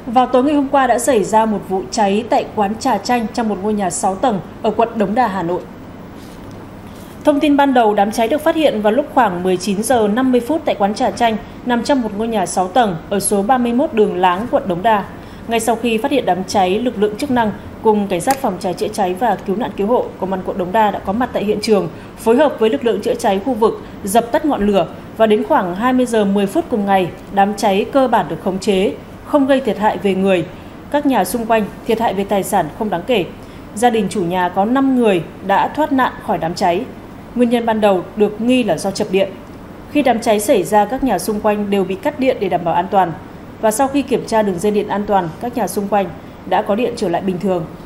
Vào tối ngày hôm qua đã xảy ra một vụ cháy tại quán trà chanh trong một ngôi nhà 6 tầng ở quận Đống Đa, Hà Nội. Thông tin ban đầu, đám cháy được phát hiện vào lúc khoảng 19 giờ 50 phút tại quán trà chanh nằm trong một ngôi nhà 6 tầng ở số 31 đường Láng, quận Đống Đa. Ngay sau khi phát hiện đám cháy, lực lượng chức năng cùng cảnh sát phòng cháy chữa cháy và cứu nạn cứu hộ công an quận Đống Đa đã có mặt tại hiện trường, phối hợp với lực lượng chữa cháy khu vực dập tắt ngọn lửa, và đến khoảng 20 giờ 10 phút cùng ngày, đám cháy cơ bản được khống chế, không gây thiệt hại về người. Các nhà xung quanh thiệt hại về tài sản không đáng kể. Gia đình chủ nhà có 5 người đã thoát nạn khỏi đám cháy. Nguyên nhân ban đầu được nghi là do chập điện. Khi đám cháy xảy ra, các nhà xung quanh đều bị cắt điện để đảm bảo an toàn. Và sau khi kiểm tra đường dây điện an toàn, các nhà xung quanh đã có điện trở lại bình thường.